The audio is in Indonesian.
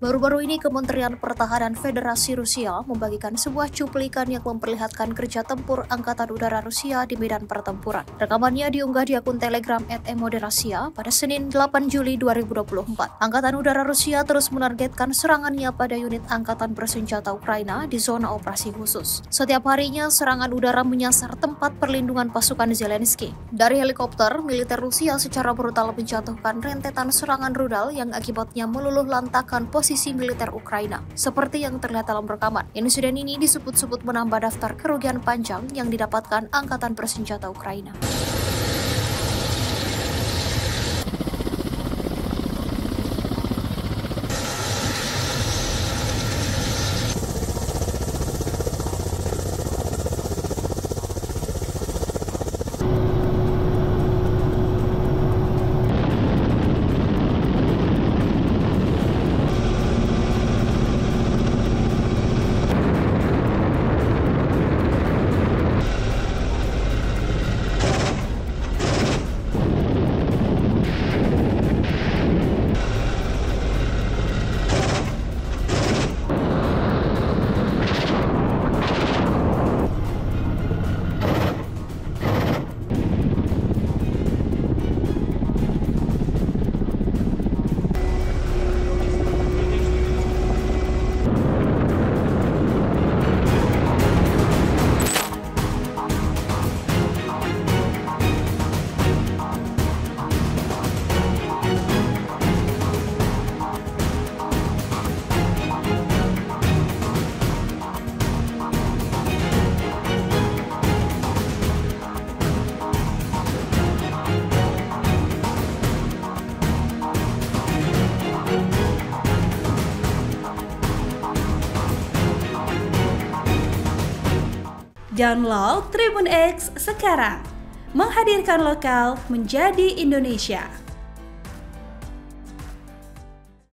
Baru-baru ini Kementerian Pertahanan Federasi Rusia membagikan sebuah cuplikan yang memperlihatkan kerja tempur Angkatan Udara Rusia di medan pertempuran. Rekamannya diunggah di akun Telegram @emoderasiya pada Senin 8 Juli 2024. Angkatan Udara Rusia terus menargetkan serangannya pada unit Angkatan Bersenjata Ukraina di zona operasi khusus. Setiap harinya serangan udara menyasar tempat perlindungan pasukan Zelensky. Dari helikopter, militer Rusia secara brutal menjatuhkan rentetan serangan rudal yang akibatnya meluluh lantakan posisi militer Ukraina. Seperti yang terlihat dalam rekaman, insiden ini disebut-sebut menambah daftar kerugian panjang yang didapatkan Angkatan Bersenjata Ukraina. Download Tribun X sekarang, menghadirkan lokal menjadi Indonesia.